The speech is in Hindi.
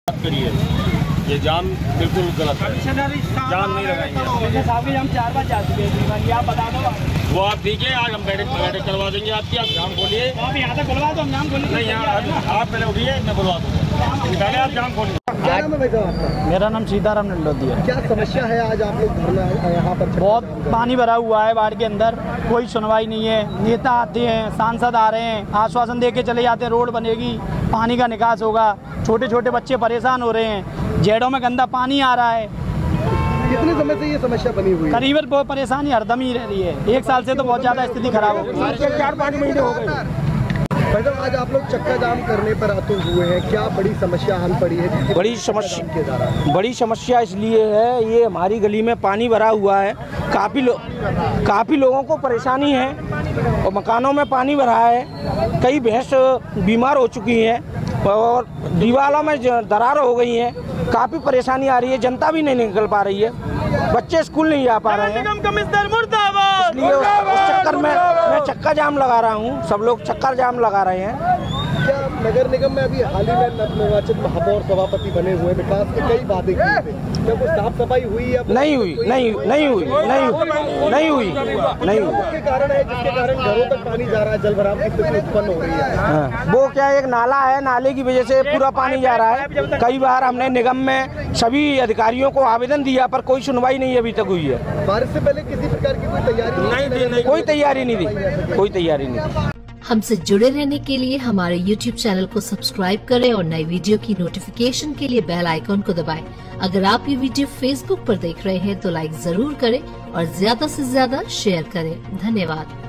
करिए, ये जाम बिल्कुल गलत है, जाम नहीं लगाएंगे। हम 4 बार जा चुके हैं, आप बता दो। वो आप दीजिए, आज हम बैठक करवा देंगे आपकी। आप जाम खोलिए, आप यहाँ तक बुलवा दो, हम जाम खोलिए। नहीं यहाँ आप पहले उठिए, मैं बुलवा दूँगा, पहले आप जाम खोलिए। क्या नाम है भाई साहब आपका? मेरा नाम सीताराम नंडोदिया है। क्या समस्या है आज आप लोग धरना यहाँ पर? बहुत पानी भरा हुआ है बाढ़ के अंदर, कोई सुनवाई नहीं है। नेता आते हैं, सांसद आ रहे हैं, आश्वासन दे के चले जाते हैं रोड बनेगी, पानी का निकास होगा। छोटे छोटे बच्चे परेशान हो रहे हैं, जेड़ों में गंदा पानी आ रहा है। कितने समय से ये समस्या बनी हुई है? करीबन बहुत परेशानी हरदम ही रह रही है। 1 साल से तो बहुत ज़्यादा स्थिति खराब हो गई। 4-5 महीने हो गए। मैडम आज आप लोग चक्का जाम करने पर आतुर हुए हैं, क्या बड़ी समस्या हल पड़ी है? बड़ी समस्या इसलिए है, ये हमारी गली में पानी भरा हुआ है, काफ़ी लोगों को परेशानी है और मकानों में पानी भरा है। कई भैंस बीमार हो चुकी हैं और दीवारों में दरार हो गई हैं। काफ़ी परेशानी आ रही है, जनता भी नहीं निकल पा रही है, बच्चे स्कूल नहीं जा पा रहे हैं। इसलिए उस चक्कर में मैं चक्का जाम लगा रहा हूँ, सब लोग चक्का जाम लगा रहे हैं। क्या नगर निगम में अभी हाल ही में नवनिर्वाचित महापौर सभापति बने हुए, विकास की कई वादे किए थे, क्या कोई साफ सफाई हुई है? नहीं हुई। उसके कारण है जिसके कारण घरों तक पानी जा रहा है, जल भराव की स्थिति उत्पन्न हो रही है। वो क्या एक नाला है, नाले की वजह से पूरा पानी जा रहा है। कई बार हमने निगम में सभी अधिकारियों को आवेदन दिया पर कोई सुनवाई नहीं अभी तक हुई है। बारिश से पहले किसी प्रकार की कोई तैयारी नहीं? कोई तैयारी नहीं दी। हमसे जुड़े रहने के लिए हमारे YouTube चैनल को सब्सक्राइब करें और नई वीडियो की नोटिफिकेशन के लिए बेल आइकॉन को दबाएं। अगर आप ये वीडियो Facebook पर देख रहे हैं तो लाइक जरूर करें और ज्यादा से ज्यादा शेयर करें। धन्यवाद।